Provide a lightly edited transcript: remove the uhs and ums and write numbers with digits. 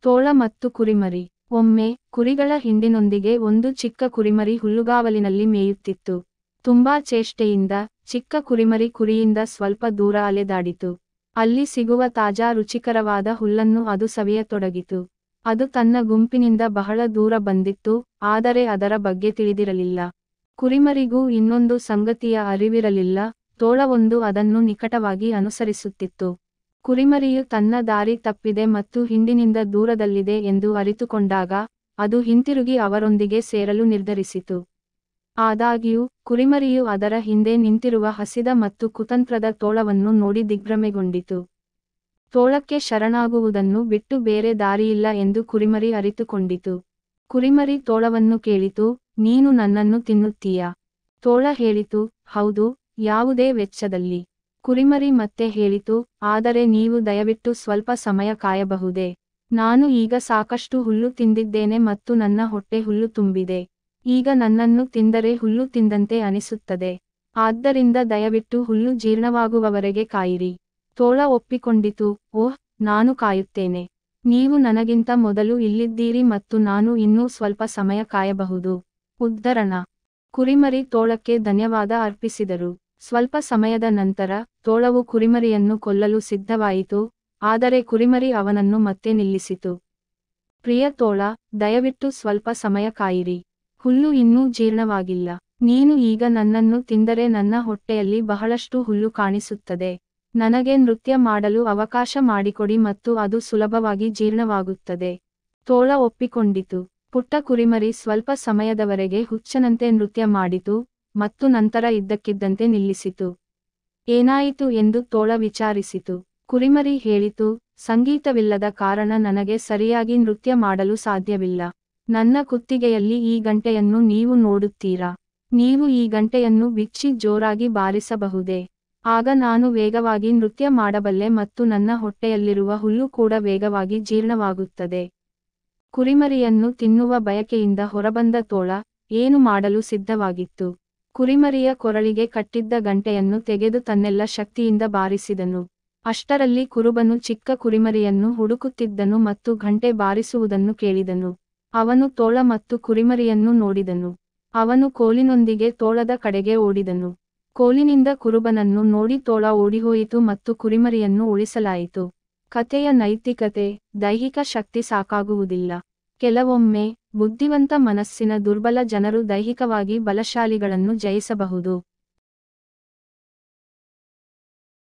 ತೋಳ ಮತ್ತು ಕುರಿಮರಿ. ಒಮ್ಮೆ ಕುರಿಗಳ ಹಿಂಡಿನೊಂದಿಗೆ ಒಂದು ಚಿಕ್ಕ ಕುರಿಮರಿ ಹುಲ್ಲುಗಾವಲಿನಲ್ಲಿ ಮೇಯುತ್ತಿತ್ತು. ತುಂಬಾ ಚೇಷ್ಟೆಯಿಂದ ಚಿಕ್ಕ ಕುರಿಮರಿ ಕುರಿಯಿಂದ ಸ್ವಲ್ಪ ದೂರ ಅಲೆದಾಡಿತು. ಅಲ್ಲಿ ಸಿಗುವ ತಾಜಾ ರುಚಿಕರವಾದ ಹುಲ್ಲನ್ನು ಅದು ಸವಿಯತೊಡಗಿತು. ಅದು ತನ್ನ ಗುಂಪಿನಿಂದ ಬಹಳ ದೂರ ಬಂದಿತ್ತು, ಆದರೆ ಅದರ ಬಗ್ಗೆ ತಿಳಿದಿರಲಿಲ್ಲ. ಕುರಿಮರಿಗೂ ಇನ್ನೊಂದು ಸಂಗತಿಯ ಅರಿವಿರಲಿಲ್ಲ, ತೋಳವೊಂದು ಅದನ್ನು ನಿಕಟವಾಗಿ ಅನುಸರಿಸುತ್ತಿತ್ತು. ಕುರಿಮರಿಯು ತನ್ನ ದಾರಿ ತಪ್ಪಿದೆ ಮತ್ತು ಹಿಂಡಿನಿಂದ ದೂರದಲ್ಲಿದೆ ಎಂದು ಅರಿತುಕೊಂಡಾಗ ಅದು ಹಿಂತಿರುಗಿ ಅವರೊಂದಿಗೆ ಸೇರಲು ನಿರ್ಧರಿಸಿತು. ಆದಾಗ್ಯೂ ಕುರಿಮರಿಯು ಅದರ ಹಿಂದೆ ನಿಂತಿರುವ ಹಸಿದ ಮತ್ತು ಕುತಂತ್ರದ ತೋಳವನ್ನು ನೋಡಿ ದಿಗ್ಭ್ರಮೆಗೊಂಡಿತು. ತೋಳಕ್ಕೆ ಶರಣಾಗುವುದನ್ನು ಬಿಟ್ಟು ಬೇರೆ ದಾರಿಯಿಲ್ಲ ಎಂದು ಕುರಿಮರಿ ಅರಿತುಕೊಂಡಿತು. ಕುರಿಮರಿ ತೋಳವನ್ನು ಕೇಳಿತು, ನೀನು ನನ್ನನ್ನು ತಿನ್ನುತ್ತೀಯಾ? ತೋಳ ಹೇಳಿತು, ಹೌದು, ಯಾವುದೇ ವೆಚ್ಚದಲ್ಲಿ. ಕುರಿಮರಿ ಮತ್ತೆ ಹೇಳಿತು, ಆದರೆ ನೀವು ದಯವಿಟ್ಟು ಸ್ವಲ್ಪ ಸಮಯ ಕಾಯಬಹುದೇ? ನಾನು ಈಗ ಸಾಕಷ್ಟು ಹುಲ್ಲು ತಿಂದಿದ್ದೇನೆ ಮತ್ತು ನನ್ನ ಹೊಟ್ಟೆ ಹುಲ್ಲು ತುಂಬಿದೆ. ಈಗ ನನ್ನನ್ನು ತಿಂದರೆ ಹುಲ್ಲು ತಿಂದಂತೆ ಅನಿಸುತ್ತದೆ. ಆದ್ದರಿಂದ ದಯವಿಟ್ಟು ಹುಲ್ಲು ಜೀರ್ಣವಾಗುವವರೆಗೆ ಕಾಯಿರಿ. ತೋಳ ಒಪ್ಪಿಕೊಂಡಿತು, ಓಹ್, ನಾನು ಕಾಯುತ್ತೇನೆ. ನೀವು ನನಗಿಂತ ಮೊದಲು ಇಲ್ಲಿದ್ದೀರಿ ಮತ್ತು ನಾನು ಇನ್ನೂ ಸ್ವಲ್ಪ ಸಮಯ ಕಾಯಬಹುದು. ಉದ್ಧರಣ. ಕುರಿಮರಿ ತೋಳಕ್ಕೆ ಧನ್ಯವಾದ ಅರ್ಪಿಸಿದರು. ಸ್ವಲ್ಪ ಸಮಯದ ನಂತರ ತೋಳವು ಕುರಿಮರಿಯನ್ನು ಕೊಲ್ಲಲು ಸಿದ್ಧವಾಯಿತು, ಆದರೆ ಕುರಿಮರಿ ಅವನನ್ನು ಮತ್ತೆ ನಿಲ್ಲಿಸಿತು. ಪ್ರಿಯ ತೋಳ, ದಯವಿಟ್ಟು ಸ್ವಲ್ಪ ಸಮಯ ಕಾಯಿರಿ. ಹುಲ್ಲು ಇನ್ನೂ ಜೀರ್ಣವಾಗಿಲ್ಲ. ನೀನು ಈಗ ನನ್ನನ್ನು ತಿಂದರೆ ನನ್ನ ಹೊಟ್ಟೆಯಲ್ಲಿ ಬಹಳಷ್ಟು ಹುಲ್ಲು ಕಾಣಿಸುತ್ತದೆ. ನನಗೆ ನೃತ್ಯ ಮಾಡಲು ಅವಕಾಶ ಮಾಡಿಕೊಡಿ ಮತ್ತು ಅದು ಸುಲಭವಾಗಿ ಜೀರ್ಣವಾಗುತ್ತದೆ. ತೋಳ ಒಪ್ಪಿಕೊಂಡಿತು. ಪುಟ್ಟ ಕುರಿಮರಿ ಸ್ವಲ್ಪ ಸಮಯದವರೆಗೆ ಹುಚ್ಚನಂತೆ ನೃತ್ಯ ಮಾಡಿತು ಮತ್ತು ನಂತರ ಇದ್ದಕ್ಕಿದ್ದಂತೆ ನಿಲ್ಲಿಸಿತು. ಏನಾಯಿತು ಎಂದು ತೋಳ ವಿಚಾರಿಸಿತು. ಕುರಿಮರಿ ಹೇಳಿತು, ಸಂಗೀತವಿಲ್ಲದ ಕಾರಣ ನನಗೆ ಸರಿಯಾಗಿ ನೃತ್ಯ ಮಾಡಲು ಸಾಧ್ಯವಿಲ್ಲ. ನನ್ನ ಕುತ್ತಿಗೆಯಲ್ಲಿ ಈ ಗಂಟೆಯನ್ನು ನೀವು ನೋಡುತ್ತೀರಾ? ನೀವು ಈ ಗಂಟೆಯನ್ನು ಬಿಚ್ಚಿ ಜೋರಾಗಿ ಬಾರಿಸಬಹುದೇ? ಆಗ ನಾನು ವೇಗವಾಗಿ ನೃತ್ಯ ಮಾಡಬಲ್ಲೆ ಮತ್ತು ನನ್ನ ಹೊಟ್ಟೆಯಲ್ಲಿರುವ ಹುಲ್ಲು ಕೂಡ ವೇಗವಾಗಿ ಜೀರ್ಣವಾಗುತ್ತದೆ. ಕುರಿಮರಿಯನ್ನು ತಿನ್ನುವ ಬಯಕೆಯಿಂದ ಹೊರಬಂದ ತೋಳ ಏನು ಮಾಡಲು ಸಿದ್ಧವಾಗಿತ್ತು. ಕುರಿಮರಿಯ ಕೊರಳಿಗೆ ಕಟ್ಟಿದ್ದ ಗಂಟೆಯನ್ನು ತೆಗೆದು ತನ್ನೆಲ್ಲ ಶಕ್ತಿಯಿಂದ ಬಾರಿಸಿದನು. ಅಷ್ಟರಲ್ಲಿ ಕುರುಬನು ಚಿಕ್ಕ ಕುರಿಮರಿಯನ್ನು ಹುಡುಕುತ್ತಿದ್ದನು ಮತ್ತು ಘಂಟೆ ಬಾರಿಸುವುದನ್ನು ಕೇಳಿದನು. ಅವನು ತೋಳ ಮತ್ತು ಕುರಿಮರಿಯನ್ನು ನೋಡಿದನು. ಅವನು ಕೋಲಿನೊಂದಿಗೆ ತೋಳದ ಕಡೆಗೆ ಓಡಿದನು. ಕೋಲಿನಿಂದ ಕುರುಬನನ್ನು ನೋಡಿ ತೋಳ ಓಡಿಹೋಯಿತು ಮತ್ತು ಕುರಿಮರಿಯನ್ನು ಉಳಿಸಲಾಯಿತು. ಕಥೆಯ ನೈತಿಕತೆ: ದೈಹಿಕ ಶಕ್ತಿ ಸಾಕಾಗುವುದಿಲ್ಲ. ಕೆಲವೊಮ್ಮೆ ಬುದ್ಧಿವಂತ ಮನಸ್ಸಿನ ದುರ್ಬಲ ಜನರು ದೈಹಿಕವಾಗಿ ಬಲಶಾಲಿಗಳನ್ನು ಜಯಿಸಬಹುದು.